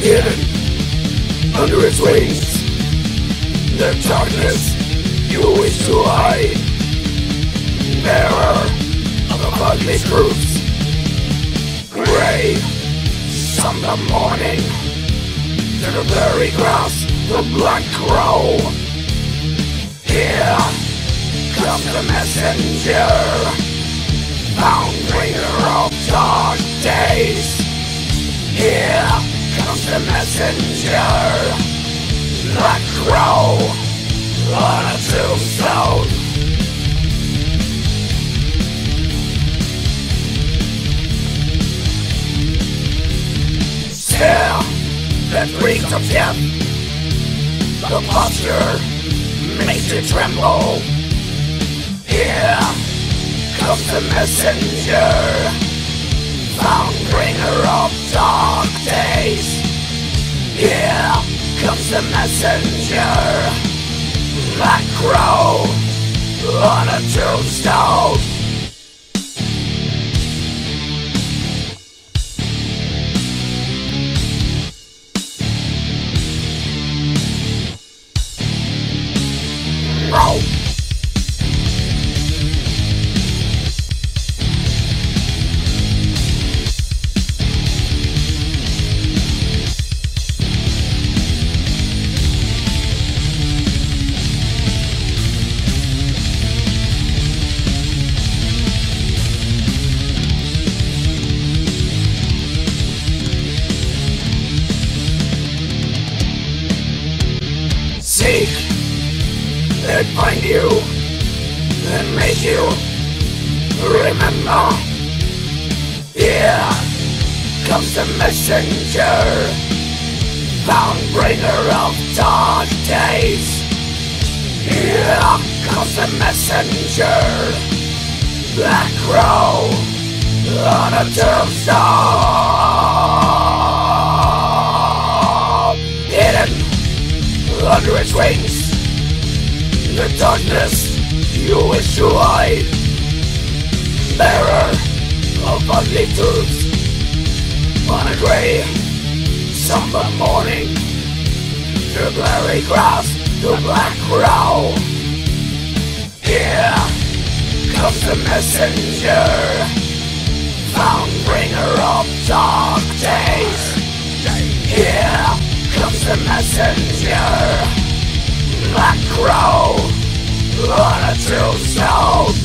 hidden under its wings. The darkness you wish to hide, bearer of ugly truths, gray summer morning, to the blurry grass, the black crow. Here comes the messenger, found bringer of dark days. Here comes the messenger, black crow on a tombstone. Still, that reeks of death, the posture makes you tremble. Here comes the messenger, found bringer of dark days. Here comes the messenger, black crow on a tombstone. Seek and find you and make you remember. Here comes the messenger, found bringer of dark days. Here comes the messenger, black crow on a tombstone. Hidden under its wings, the darkness you wish to hide, bearer of ugly truths, on a grey summer morning, the blurry grass, the black crow. Here comes the messenger, found bringer of dark days. Here comes the messenger, black crow on a tombstone.